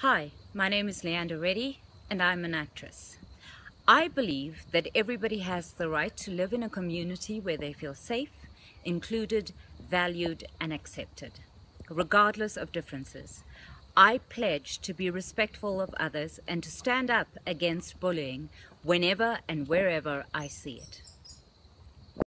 Hi, my name is Leeanda Reddy and I'm an actress. I believe that everybody has the right to live in a community where they feel safe, included, valued and accepted, regardless of differences. I pledge to be respectful of others and to stand up against bullying whenever and wherever I see it.